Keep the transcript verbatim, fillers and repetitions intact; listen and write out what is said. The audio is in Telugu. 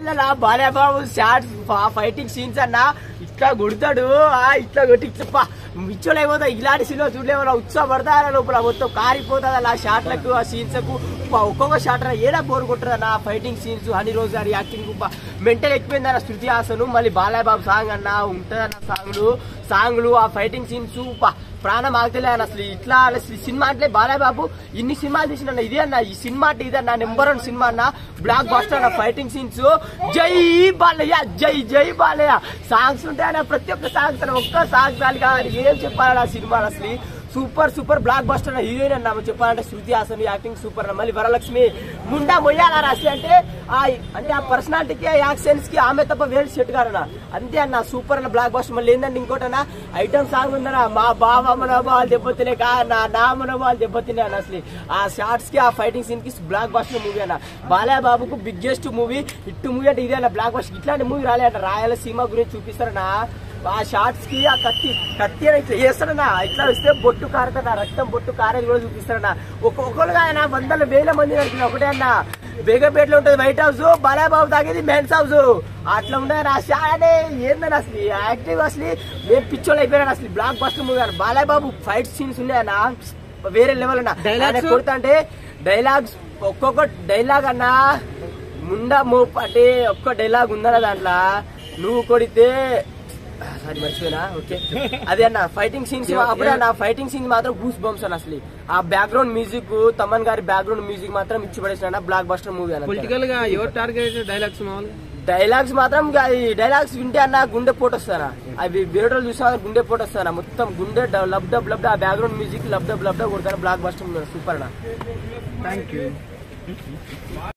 బాలేబాబు షార్ట్స్ ఫైటింగ్ సీన్స్ అన్న ఇట్లా కొడతాడు, ఇట్లా కొట్టి ఇట్లా మిచ్చోలేకపోతా. ఇలాంటి సినిమా చూడలేమన్నా ఉత్సాహపడతా లోపల మొత్తం కారిపోతుంది అలా షాట్లకు ఆ సీన్స్ కు. ఒక్కొక్క షాట్ ఏడా బోర్ కొట్టదు అన్న. ఫైటింగ్ సీన్స్, హనీ రోజు గారి యాక్టింగ్ మెంటల్ ఎక్కువైంది అన్న. శృతి హాసన్ మళ్ళీ బాలేబాబు సాంగ్ అన్న ఉంటది అన్న. సాంగ్లు సాంగ్లు ఆ ఫైటింగ్ సీన్స్ ప్రాణం ఆగతలే అన్న. అసలు ఇట్లా సినిమా అంటే బాలేబాబు ఇన్ని సినిమాలు తీసిన ఇదే అన్న. ఈ సినిమా అంటే ఇదన్న నెంబర్ వన్ సినిమా అన్న. బ్లాక్ బాస్టర్ అన్న. ఫైటింగ్ సీన్స్ జై బాలయ్య, జై జై బాలయ్య సాంగ్స్ ఉంటాయన్న. ప్రతి ఒక్క సాంగ్స్ అన్న. ఒక్క సాంగ్ చాలుగా ఏం చెప్పాలన్న ఆ సినిమా. అసలు సూపర్ సూపర్ బ్లాక్ బస్టర్ అన్న. హీరోయిన్ అన్న చెప్పాలంటే శృతి హాసన్ యాక్టింగ్ సూపర్ అన్న. మళ్ళీ వరలక్ష్మి ముండా మొయ్యాల రాసి అంటే అంటే ఆ పర్సనాలిటీకి ఆ యాక్షన్స్ కి ఆమె తప్ప వేరే సెట్ గారన్న. అంతే అన్న సూపర్ అన్న బ్లాక్ బస్టర్. మళ్ళీ ఏంటంటే ఇంకోటన్న ఐటమ్ సాంగ్ ఉందన్న. మా బావ మనోభావాలు దెబ్బతినే కా నా నా మనోభావాలు దెబ్బతినే అన్న. అసలు ఆ షార్ట్స్ కి ఆ ఫైటింగ్ సీన్ కి బ్లాక్ బస్టర్ మూవీ అన్న. బాలయ్యబాబుకు బిగ్గెస్ట్ మూవీ హిట్ మూవీ అంటే ఇదే అన్న బ్లాక్ బస్టర్. ఇట్లాంటి మూవీ రాలే అంట. రాయలసీమ గురించి చూపిస్తారన్న. ఆ షార్ట్స్ కి ఆ కత్తి కత్తి అని ఇట్లా చేస్తాడన్నా. ఇట్లా వస్తే బొట్టు కారుతాడా, రక్తం బొట్టు కారేది కూడా చూపిస్తాడన్నా. ఒక్కొక్కరుగా ఆయన వందల వేల మంది నడిపిన ఒకటే అన్న. బేగపేటలో ఉంటుంది వైట్ హౌస్, బాలయ్యబాబు తాగేది మెన్స్ హౌస్. అట్లా ఉండదు ఆ షాట్. ఏందని అసలు యాక్టివ్ అసలు మేము పిచ్చోళ్ళు అయిపోయాను. అసలు బ్లాక్ బస్టర్ మూవీ అన్న. బాలయ్యబాబు ఫైట్ సీన్స్ ఉన్నాయన్న వేరే లెవెల్ అన్న. ఆయన కొడుతా అంటే డైలాగ్స్ ఒక్కొక్క డైలాగ్ అన్న ముండా మోప్ అంటే ఒక్క డైలాగ్ ఉందన్న దాంట్లో. నువ్వు కొడితే సారీ మర్చిపోయినా. ఓకే అదే అన్న ఫైటింగ్ సీన్స్. అప్పుడే అన్న ఫైటింగ్ సీన్స్ మాత్రం గూస్ బంప్స్ అన్న. అసలు ఆ బ్యాక్గ్రౌండ్ మ్యూజిక్, తమన్ గారి బ్యాక్గ్రౌండ్ మ్యూజిక్ మాత్రం ఇచ్చి పడేసిన బ్లాక్ బస్టర్ మూవీ అన్న. పొలిటికల్ గా ఎవరు టార్గెట్ డైలాగ్స్ డైలాగ్స్ మాత్రం డైలాగ్స్ వింటే అన్న గుండె పోటు వస్తానా. అవి వేరేటోళ్ళు చూసా గుండె పోటు వస్తానా. మొత్తం గుండె లబ్ డబ్ లబ్ ఆ background music lub dub lub dub కొడతాను. బ్లాక్ బస్టర్ సూపర్ అన్న. Thank you.